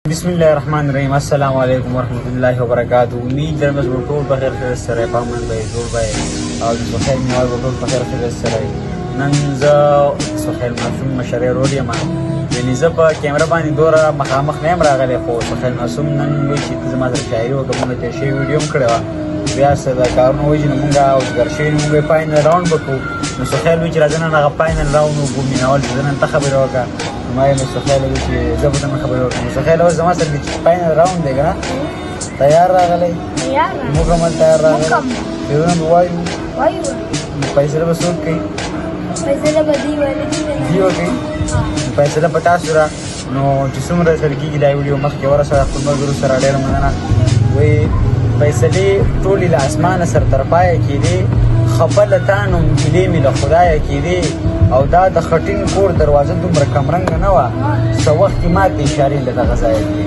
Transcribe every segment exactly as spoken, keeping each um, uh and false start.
بسم الله الرحمن الرحیم. السلام علیکم ورحمۃ اللہ وبرکاتہ. امید درم زموږ ټول په خیر خیر سره په امن به جوړ به او د سهیل میوال به ټول په خیر خیر سره. نن زه سهیل معصوم مشرې رول یم، یعنې زه په کیمره باندې دوره مخامخ نه یم راغلی، خو سهیل معصوم نن وایي چې ته زما سره شاعري وکړه. مونږ تېر شوې ویډیو هم کړې وه، بیا څه د کارونه وایي چې نو مونږ اوزګار شوي نو مونږ یې فاینل راونډ به کوو. نو سهیل وایي چې راځه نن هغه فاینل راونډ وکړو. مینهوال چې زه نن ته خبرې وکړه، ما یې نو سهیل وایي چې زه به ته مې خبرې وکړم. نو سهیل اوس زما سره چې فاینل راونډ دی که نه، تیار راغلی؟ مکمل تیار راغلی. فیضونه به وایو نو فیصله به څوک کوي؟ فیصله به دوی وایي دوی وکوي. فیصله په تاسو را نو چې څومره سره کېږي دا ویډیو مخکې ورسوه خپل ملګرو سره. ډېره مننه. وایي فیصلې ټولې له اسمانه سر تر پایه کېدې، خفه له تا نوم ګیلې مې له خدایه کېدې، او دا د خټین کور دروازه دومره کمرنګه نه وه، څه وخت کې ماتې اشارې له دغه ځایه کېدې.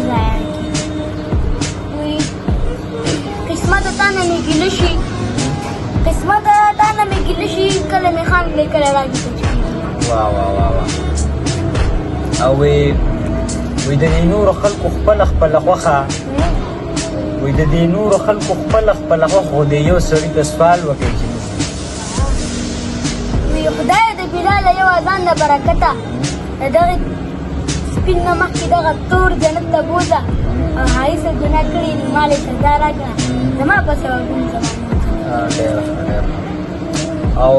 قسمته تا نه مې ګیله شي، قسمته تا نه مې ګیله شي، کله مې خان کړې کله راځي ته چېږي. واه واه واه واه. او وی وی د دې نورو خلکو خپله خپله خوښه، وی د دې نورو خلکو خپله خپله خوښه، خو د یو سړي ته سوال وکړئ چې وی خدای د بلاله یو اذان د برکته د دغې سپین نه مخکې دغه تور جنت ته بوځه، او هغې څه ګناه کړي نو ما له سزا راکړه، زما په سببونو زما. ډېره ډېره. او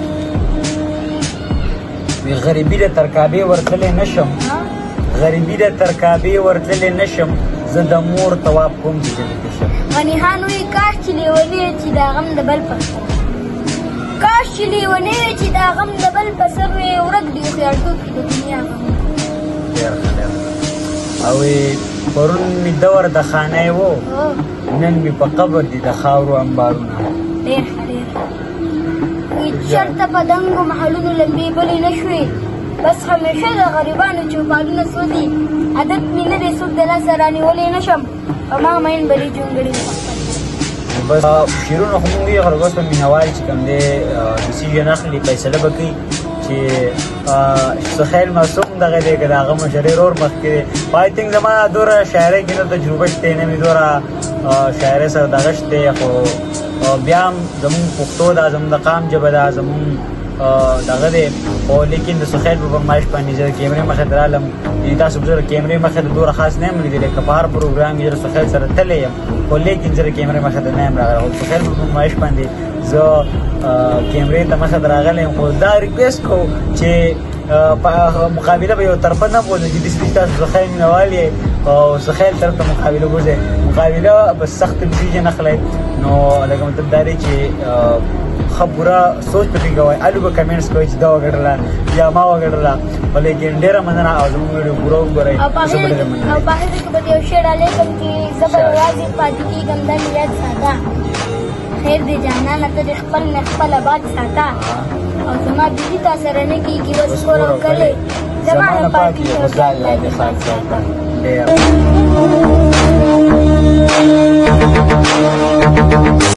وی غریبي د تر کعبې ورتللی نه شم، غریبي د تر کعبې ورتللی نه شم، زه د مور طواف کوم چې جنتي شم. غني خان وایي کاش چې لیونی چې دا غم د بل په سر، کاش چې لیونی چې دا غم د بل په سر وی، ورک دي هوښیارتوب کې د دنیا غم. ډېره ښه ډېره. او پرون مې دور د خانه و، نن مې په قبر دي د خاورو انبارونه. ډېر ښه ډېر ښه. وایي چېرته په دنګو محلونو لمبې بلې نه شوې، بس همیشه د غریبانو چوپالونه سوځي، عادت مې نه دی څوک د لاسه رانیولی نه شم، په ما مین بلې جونګړې بس شعرونه خو مونږ وایو، خلک اوس په مینهوال چې کوم دی ډیسیژن اخلي، فیصله به کوي چې سهیل معصوم دغه دی که د هغه مشرې رور مخکې دی. خو آی تھنک زما دوره شاعرۍ کې نه تجربه شته، نه مې دوره شاعرۍ سره دغه شته، خو بیا هم زمونږ پښتو ده، زمونږ د قام ژبه ده، زمونږ دغه دی. خو لیکن د سهیل په فرمایش باندې زه د کیمرې مخې ته رالم، یعنې تاسو به زه د کیمرې مخې ته دوره خاص نه یم لیدلی، که په هر پروګرام کې زه د سهیل سره تللی یم، خو لیکن زه د کیمرې مخې ته نه یم راغلی. خو د سهیل په فرمایش باندې زه کیمرې ته مخې ته راغلی یم. خو دا ریکویسټ کوو چې مقابله به یو طرفه نه بوځئ، چې داسې تاسو سهیل مینهوال یې او سهیل طرف ته مقابله بوځئ، مقابله به سخت ډیسیژن اخلی. نو لکه مطلب دا دی چې ښه پوره سوچ پکې کوئ، الو به کمنټس کوئ چې دا وګټله یا ما وګټله، خو لیکن ډېره مننه او زموږ ویډیو پوره وګورئ. او په هغې کې به یو شعر ډالۍ کړم چې زه به یوازې پاتې کېږم دا مې یاد ساته، خیر دې جانانه ته دې خپل نه خپل آباد ساته، او زما بیبي تا سره نه کېږي بس کور او کلی، زما نه پاتې خو ځان لا دې خاص ساته. ډېره